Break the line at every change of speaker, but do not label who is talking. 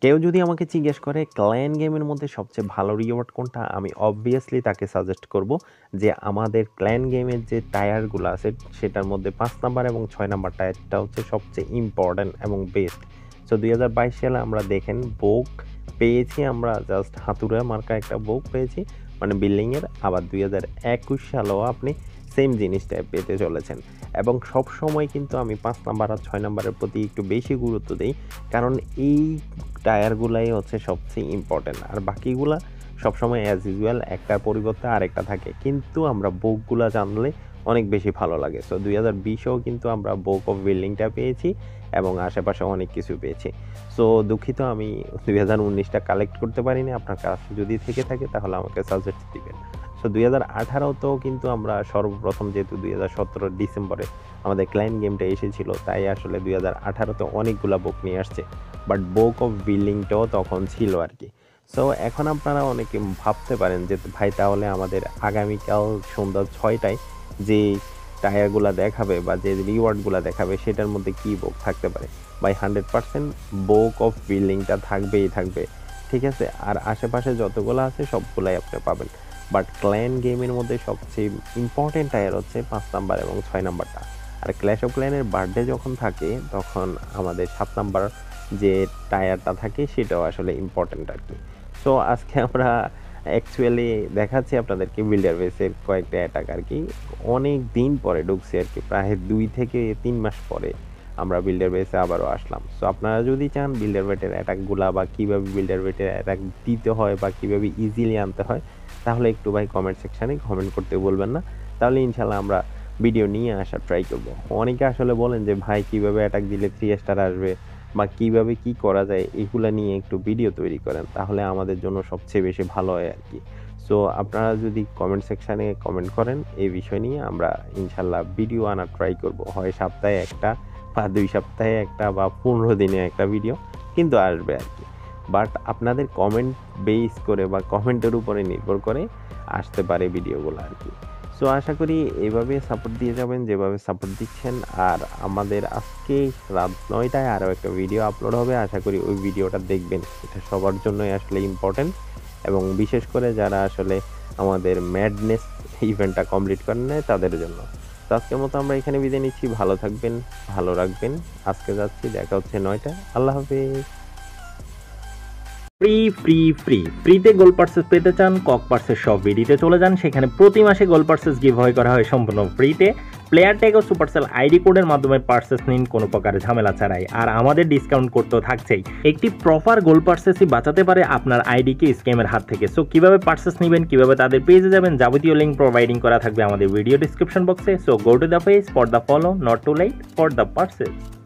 কেউ যদি আমাকে জিজ্ঞেস করে ক্ল্যান গেমের মধ্যে সবচেয়ে ভালো রিওয়ার্ড কোনটা, আমি অবভিয়াসলি তাকে সাজেস্ট করব যে আমাদের ক্ল্যান গেমের যে টায়ারগুলো আছে সেটার মধ্যে 5 নাম্বার এবং 6 নাম্বার টায়ারটা হচ্ছে সবচেয়ে ইম্পর্ট্যান্ট এবং বেস্ট। সো 2022 সালে আমরা দেখেন বোক পেয়েছি, আমরা জাস্ট হাতুড়া মার্কা একটা বোক পেয়েছি মানে বিল্ডিংয়ের। আবার 2021 সালেও আপনি সেম জিনিসটা পেতে চলেছেন। এবং সব সময় কিন্তু আমি 5 নাম্বার আর 6 নাম্বারের প্রতি একটু বেশি গুরুত্ব দিই, কারণ এই টায়ারগুলাই হচ্ছে সবচেয়ে ইম্পর্টেন্ট। আর বাকিগুলা সবসময় অ্যাজ ইউজুয়াল একটার পরিবর্তে আরেকটা থাকে, কিন্তু আমরা বোকগুলা জানলে অনেক বেশি ভালো লাগে। সো 2020এও কিন্তু আমরা বোক অফ বিল্ডিংটা পেয়েছি এবং আশেপাশে অনেক কিছু পেয়েছি। সো দুঃখিত আমি 2019টা কালেক্ট করতে পারিনি, আপনার কাছে যদি থেকে থাকে তাহলে আমাকে সাজেস্ট দিবেন। সো 2018তেও কিন্তু আমরা সর্বপ্রথম, যেহেতু 2017 ডিসেম্বরে আমাদের ক্লায়েন্ট গেমটা এসেছিল, তাই আসলে 2018তে অনেকগুলো বুক নিয়ে আসছে, বাট বুক অফ বিল্ডিংটাও তখন ছিল আর কি। সো এখন আপনারা অনেকে ভাবতে পারেন যে ভাই তাহলে আমাদের আগামীকাল সন্ধ্যা 6টায় যে টায়ারগুলো দেখাবে বা যে রিওয়ার্ডগুলো দেখাবে সেটার মধ্যে কী বুক থাকতে পারে। বাই 100% বুক অফ বিল্ডিংটা থাকবেই থাকবে, ঠিক আছে। আর আশেপাশে যতগুলো আছে সবগুলাই আপনি পাবেন, বাট ক্ল্যান গেমের মধ্যে সবচেয়ে ইম্পর্টেন্ট টায়ার হচ্ছে 5 নাম্বার এবং 6 নাম্বারটা। আর ক্ল্যাশ অফ ক্ল্যানের বার্থডে যখন থাকে তখন আমাদের 7 নাম্বার যে টায়ারটা থাকে সেটাও আসলে ইম্পর্টেন্ট আর কি। সো আজকে আমরা অ্যাকচুয়ালি দেখাচ্ছি আপনাদেরকে বিল্ডার বেসের কয়েকটা অ্যাটাক আর কি। অনেক দিন পরে ঢুকছি আর কি, প্রায় 2 থেকে 3 মাস পরে আমরা বিল্ডার বেসে আবারও আসলাম। সো আপনারা যদি চান বিল্ডার বেটের অ্যাটাকগুলা বা কীভাবে বিল্ডার বেটের অ্যাটাক দিতে হয় বা কীভাবে ইজিলি আনতে হয়, তাহলে একটু ভাই কমেন্ট সেকশানে কমেন্ট করতে বলবেন না, তাহলে ইনশাল্লাহ আমরা ভিডিও নিয়ে আসার ট্রাই করব। অনেকে আসলে বলেন যে ভাই কীভাবে অ্যাটাক দিলে 3 স্টার আসবে বা কীভাবে কী করা যায়, এগুলো নিয়ে একটু ভিডিও তৈরি করেন, তাহলে আমাদের জন্য সবচেয়ে বেশি ভালো হয় আর কি। সো আপনারা যদি কমেন্ট সেকশানে কমেন্ট করেন এই বিষয় নিয়ে, আমরা ইনশাল্লাহ ভিডিও আনার ট্রাই করব। হয় সপ্তাহে একটা বা 2 সপ্তাহে একটা বা 15 দিনে একটা ভিডিও কিন্তু আসবে আর কি। বাট আপনাদের কমেন্ট বেস করে বা কমেন্টের উপরে নির্ভর করে আসতে পারে ভিডিওগুলো আর কি। সো আশা করি এইভাবে সাপোর্ট দিয়ে যাবেন যেভাবে সাপোর্ট দিচ্ছেন। আর আমাদের আজকে রাত 9টায় আরও একটা ভিডিও আপলোড হবে, আশা করি ওই ভিডিওটা দেখবেন। এটা সবার জন্যই আসলে ইম্পর্টেন্ট, এবং বিশেষ করে যারা আসলে আমাদের ম্যাডনেস ইভেন্টটা কমপ্লিট করেন নেয় তাদের জন্য। তো আজকের মতো আমরা এখানে বিদায় নিচ্ছি। ভালো থাকবেন, ভালো রাখবেন। আজকে যাচ্ছি, দেখা হচ্ছে 9টায়। আল্লাহ হাফেজ।
ফ্রিতে গোল্ড পার্সেস পেতে চান? কক পার্সেস সব ভিডিওতে চলে যান, সেখানে প্রতি মাসে গোল্ড পার্সেস গিভঅ্যাওয়ে করা হয় সম্পূর্ণ ফ্রিতে। প্লেয়ার ট্যাগ ও সুপারসেল আইডি কোডের মাধ্যমে পার্সেস নিন কোনো প্রকার ঝামেলা ছাড়াই। আর আমাদের ডিসকাউন্ট কোড তো থাকছেই। একটি প্রপার গোল্ড পার্সেসই বাঁচাতে পারে আপনার আইডিকে স্ক্যামের হাত থেকে। সো কিভাবে পার্সেস নেবেন, কিভাবে তাদের পেজে যাবেন, যাবতীয় লিঙ্ক প্রোভাইডিং করা থাকবে আমাদের ভিডিও ডিসক্রিপশন বক্সে। So go to the page for the follow, not too late for the purchase.